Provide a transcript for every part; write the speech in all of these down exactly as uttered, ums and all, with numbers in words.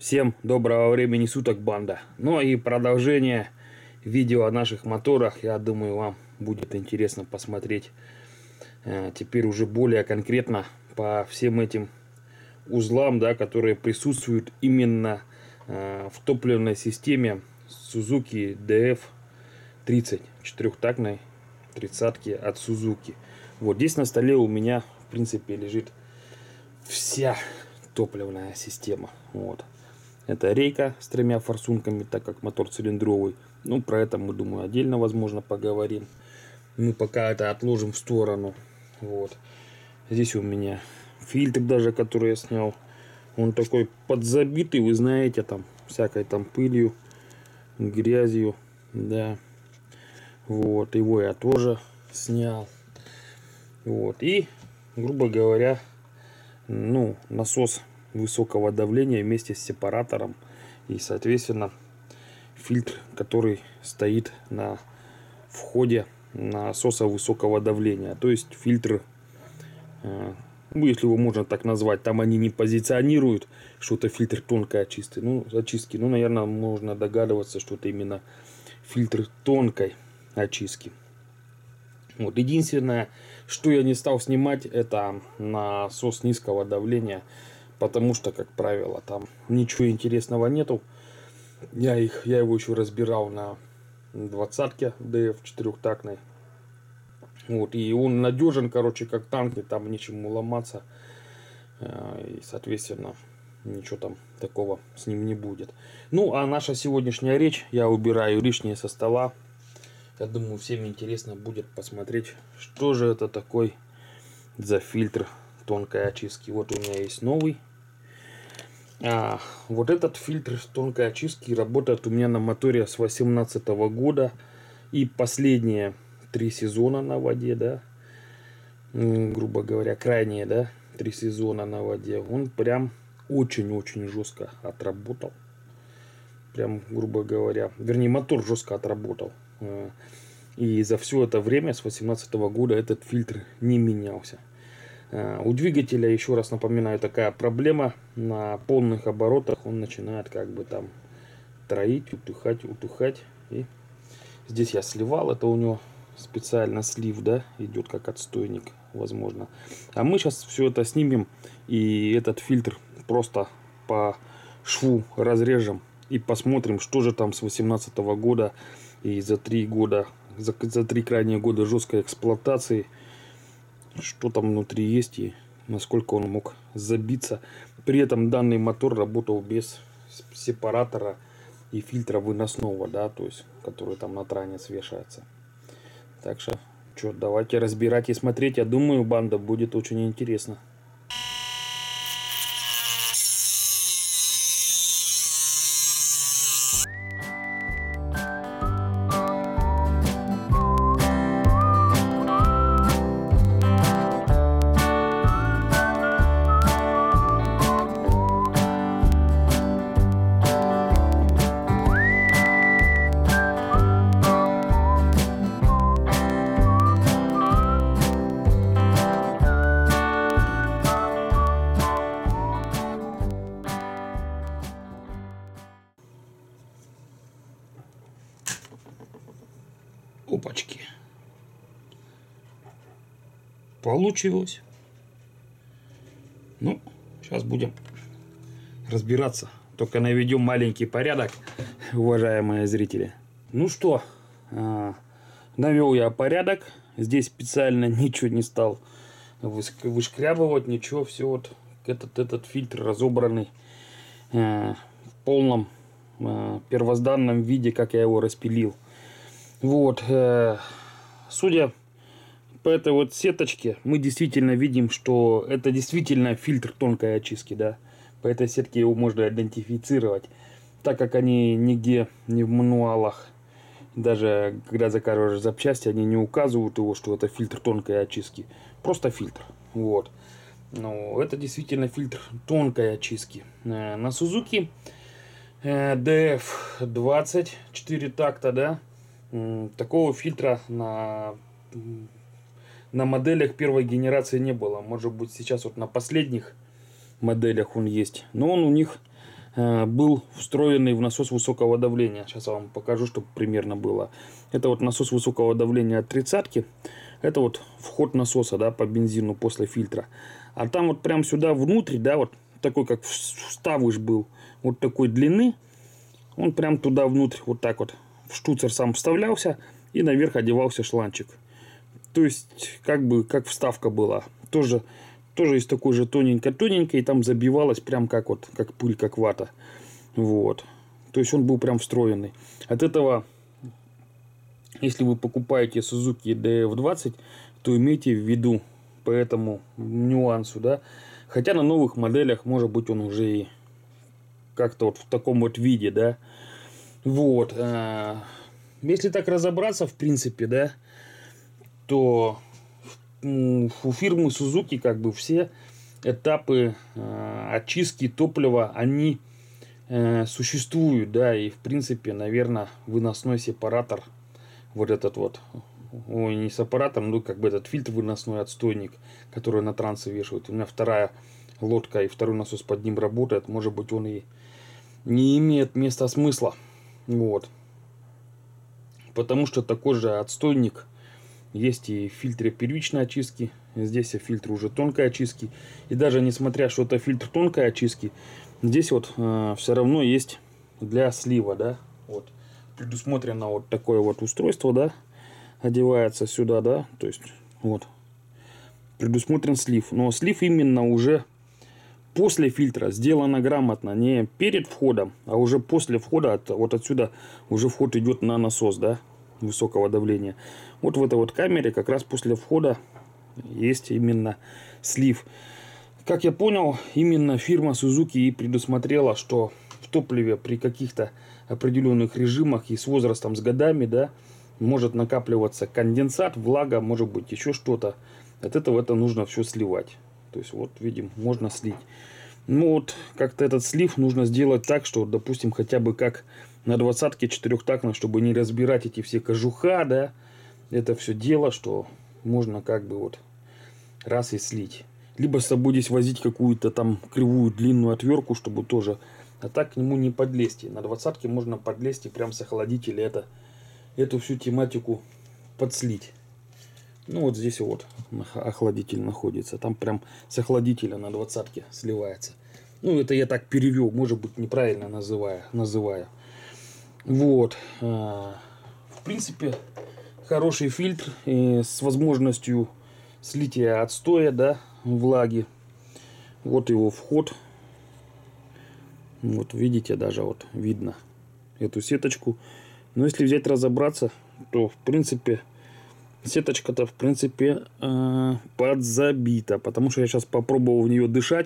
Всем доброго времени суток, банда. Ну и продолжение видео о наших моторах. Я думаю, вам будет интересно посмотреть э, теперь уже более конкретно по всем этим узлам, да, которые присутствуют именно э, в топливной системе Suzuki ди эф тридцать, четырехтактной тридцатки от Suzuki. Вот здесь на столе у меня в принципе лежит вся топливная система. Вот. Это рейка с тремя форсунками, так как мотор цилиндровый. Ну, про это мы, думаю, отдельно, возможно, поговорим. Мы пока это отложим в сторону. Вот. Здесь у меня фильтр даже, который я снял. Он такой подзабитый, вы знаете, там всякой там пылью, грязью. Да. Вот. Его я тоже снял. Вот. И, грубо говоря, ну, насос высокого давления вместе с сепаратором и, соответственно, фильтр, который стоит на входе насоса высокого давления. То есть фильтр, ну, если его можно так назвать, там они не позиционируют, что это фильтр тонкой очистки. Ну, очистки. Ну, наверное, можно догадываться, что это именно фильтр тонкой очистки. Вот. Единственное, что я не стал снимать, это насос низкого давления, потому что, как правило, там ничего интересного нету. Я, их, я его еще разбирал на двадцатке ди эф четырехтактной. Вот. И он надежен, короче, как танки, там нечему ломаться. И, соответственно, ничего там такого с ним не будет. Ну, а наша сегодняшняя речь, я убираю лишнее со стола. Я думаю, всем интересно будет посмотреть, что же это такой за фильтр тонкой очистки. Вот у меня есть новый. А, вот этот фильтр тонкой очистки работает у меня на моторе с восемнадцатого года. И последние три сезона на воде, да. Грубо говоря, крайние, да, три сезона на воде. Он прям очень-очень жестко отработал. Прям, грубо говоря, вернее, мотор жестко отработал. И за все это время, с восемнадцатого года, этот фильтр не менялся. У двигателя, еще раз напоминаю, такая проблема. На полных оборотах он начинает как бы там троить, утухать, утухать. И здесь я сливал, это у него специально слив, да, идет как отстойник, возможно. А мы сейчас все это снимем и этот фильтр просто по шву разрежем и посмотрим, что же там с восемнадцатого года и за три года, за, за три крайние года жесткой эксплуатации, что там внутри есть и насколько он мог забиться. При этом данный мотор работал без сепаратора и фильтра выносного, да, то есть который там на транец вешается. Так что, что, давайте разбирать и смотреть. Я думаю, банда, будет очень интересно. Опачки. Получилось. Ну, сейчас будем разбираться. Только наведем маленький порядок, уважаемые зрители. Ну что, навел я порядок. Здесь специально ничего не стал вышкрябывать, ничего. Все вот этот, этот фильтр разобранный в полном первозданном виде, как я его распилил. Вот, э, судя по этой вот сеточке, мы действительно видим, что это действительно фильтр тонкой очистки, да. По этой сетке его можно идентифицировать, так как они нигде не в мануалах, даже когда заказываешь запчасти, они не указывают его, что это фильтр тонкой очистки, просто фильтр. Вот, но это действительно фильтр тонкой очистки. Э, на Suzuki э, ди эф двадцать, четыре такта, да. Такого фильтра на, на моделях первой генерации не было. Может быть, сейчас вот на последних моделях он есть. Но он у них э, был встроенный в насос высокого давления. Сейчас я вам покажу, чтобы примерно было. Это вот насос высокого давления от тридцатки. Это вот вход насоса, да, по бензину после фильтра. А там вот прям сюда внутрь, да, вот такой как вставыш был, вот такой длины. Он прям туда внутрь, вот так вот, в штуцер сам вставлялся, и наверх одевался шланчик. То есть, как бы, как вставка была. Тоже, тоже из такой же тоненькой-тоненькой, и там забивалась прям как вот, как пыль, как вата. Вот. То есть, он был прям встроенный. От этого, если вы покупаете Suzuki ди эф двадцать, то имейте в виду по этому нюансу, да. Хотя на новых моделях, может быть, он уже и как-то вот в таком вот виде, да. Вот. Если так разобраться, в принципе, да, то у фирмы Suzuki как бы все этапы очистки топлива, они существуют, да, и в принципе, наверное, выносной сепаратор, вот этот вот, ой, не сепаратор, ну как бы этот фильтр выносной, отстойник, который на трансы вешают. У меня вторая лодка и второй насос под ним работает, может быть, он и не имеет места смысла, вот, потому что такой же отстойник есть и в фильтре первичной очистки, здесь и фильтр уже тонкой очистки, и даже несмотря, что это фильтр тонкой очистки, здесь вот э, все равно есть для слива, да, вот, предусмотрено вот такое вот устройство, да, одевается сюда, да, то есть, вот, предусмотрен слив, но слив именно уже после фильтра, сделано грамотно, не перед входом, а уже после входа, от, вот отсюда уже вход идет на насос, да, высокого давления. Вот в этой вот камере как раз после входа есть именно слив. Как я понял, именно фирма Suzuki и предусмотрела, что в топливе при каких-то определенных режимах и с возрастом, с годами, да, может накапливаться конденсат, влага, может быть еще что-то. От этого это нужно все сливать. То есть, вот, видим, можно слить. Ну, вот, как-то этот слив нужно сделать так, что, допустим, хотя бы как на двадцатке четырехтактной, чтобы не разбирать эти все кожуха, да, это все дело, что можно как бы вот раз и слить. Либо с собой здесь возить какую-то там кривую длинную отвертку, чтобы тоже, а так к нему не подлезть. На двадцатке можно подлезть и прям с охладителя это, эту всю тематику подслить. Ну вот здесь вот охладитель находится. Там прям с охладителя на двадцатке сливается. Ну это я так перевел, может быть неправильно называя. называя. Вот. В принципе, хороший фильтр с возможностью слития отстоя, да, влаги. Вот его вход. Вот видите, даже вот видно эту сеточку. Но если взять разобраться, то в принципе сеточка-то в принципе э, подзабита, потому что я сейчас попробовал в нее дышать.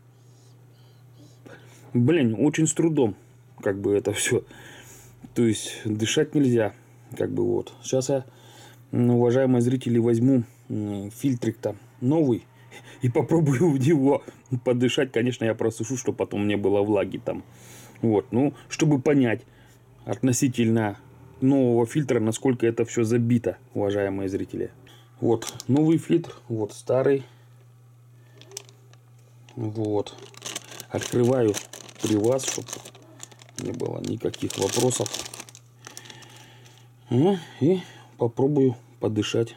Блин, очень с трудом, как бы это все. То есть дышать нельзя, как бы вот. Сейчас я, уважаемые зрители, возьму фильтрик-то новый и попробую в него подышать. Конечно, я просушу, чтобы потом не было влаги там. Вот, ну, чтобы понять относительно нового фильтра, насколько это все забито, уважаемые зрители. Вот новый фильтр, вот старый. Вот. Открываю при вас, чтобы не было никаких вопросов. Ну, и попробую подышать.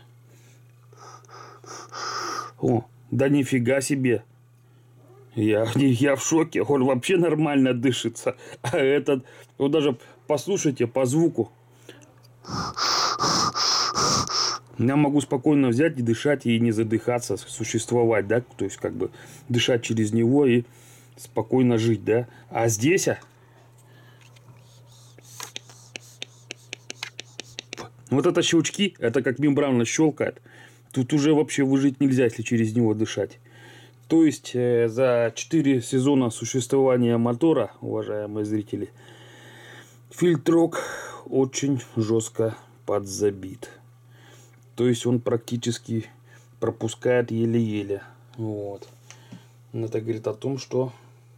О, да нифига себе. Я, я в шоке. Он вообще нормально дышится. А этот, вот даже послушайте по звуку. Я могу спокойно взять и дышать, и не задыхаться, существовать, да, то есть как бы дышать через него и спокойно жить, да. А здесь, а, вот это щелчки, это как мембрана щелкает. Тут уже вообще выжить нельзя, если через него дышать. То есть э, за четыре сезона существования мотора, уважаемые зрители, фильтрок очень жестко подзабит. То есть он практически пропускает еле-еле. Вот. Это говорит о том, что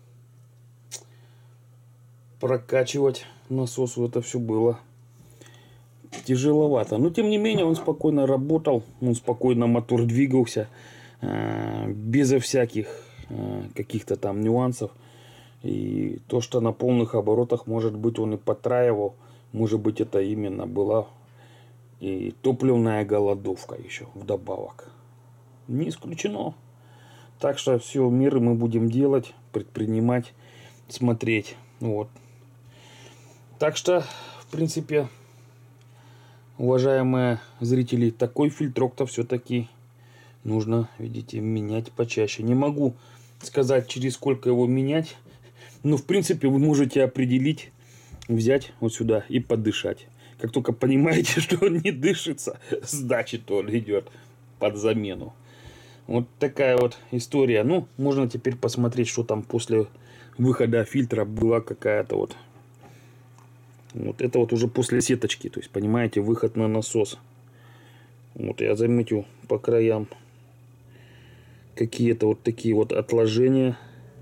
прокачивать насосу это все было тяжеловато. Но тем не менее он спокойно работал, он спокойно мотор двигался, безо всяких каких-то там нюансов. И то, что на полных оборотах, может быть, он и подтраивал, может быть, это именно была и топливная голодовка еще вдобавок. Не исключено. Так что все меры мы будем делать, предпринимать, смотреть. Вот. Так что, в принципе, уважаемые зрители, такой фильтрок-то все-таки нужно, видите, менять почаще. Не могу сказать, через сколько его менять. Но, в принципе, вы можете определить, взять вот сюда и подышать. Как только понимаете, что он не дышится, значит, он идет под замену. Вот такая вот история. Ну, можно теперь посмотреть, что там после выхода фильтра была какая-то вот. Вот это вот уже после сеточки. То есть, понимаете, выход на насос. Вот я заметил по краям какие-то вот такие вот отложения,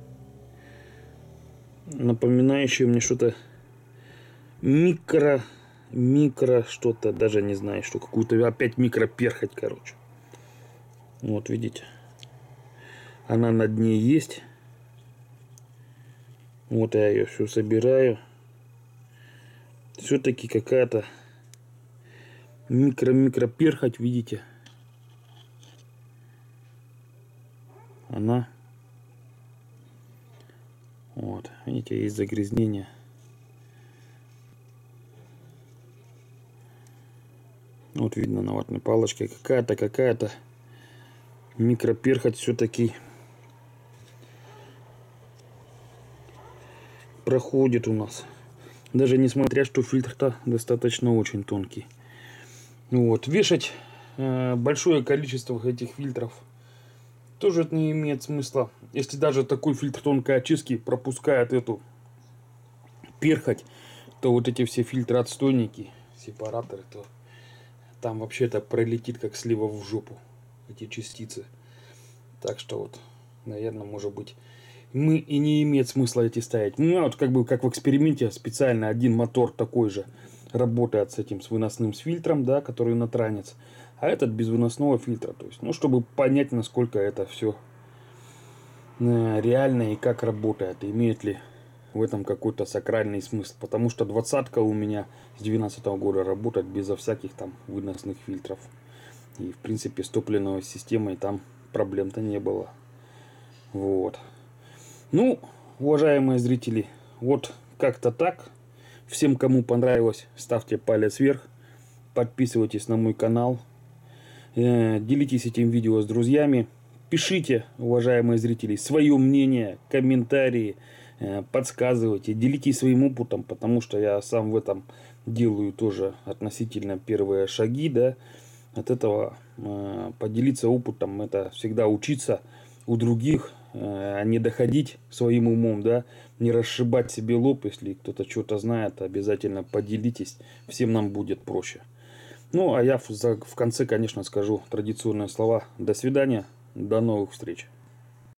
напоминающие мне что-то микро, микро что-то, даже не знаю, что какую-то опять микроперхоть, короче. Вот видите, она на дне есть. Вот я ее все собираю. Все-таки какая-то микро-микро перхоть, видите. Она, вот, видите, есть загрязнение. Вот видно на ватной палочке какая-то, какая-то микроперхоть все-таки проходит у нас. Даже несмотря, что фильтр-то достаточно очень тонкий. Вот. Вешать э, большое количество этих фильтров тоже не имеет смысла. Если даже такой фильтр тонкой очистки пропускает эту перхоть, то вот эти все фильтры отстойники, сепараторы, то там вообще-то пролетит как слива в жопу эти частицы. Так что вот, наверное, может быть, мы и не имеет смысла эти ставить. Ну, вот как бы как в эксперименте специально один мотор такой же работает с этим, с выносным с фильтром, да, который на транец, а этот без выносного фильтра. То есть, ну, чтобы понять, насколько это все реально и как работает, имеет ли в этом какой-то сакральный смысл. Потому что двадцатка у меня с девятнадцатого года работает безо всяких там выносных фильтров. И, в принципе, с топливной системой там проблем-то не было. Вот. Ну, уважаемые зрители, вот как-то так. Всем, кому понравилось, ставьте палец вверх. Подписывайтесь на мой канал. Делитесь этим видео с друзьями. Пишите, уважаемые зрители, свое мнение, комментарии. Подсказывайте, делитесь своим опытом, потому что я сам в этом делаю тоже относительно первые шаги, да. От этого поделиться опытом — это всегда учиться у других, а не доходить своим умом, да, не расшибать себе лоб. Если кто-то что-то знает, обязательно поделитесь, всем нам будет проще. Ну, а я в конце, конечно, скажу традиционные слова. До свидания, до новых встреч.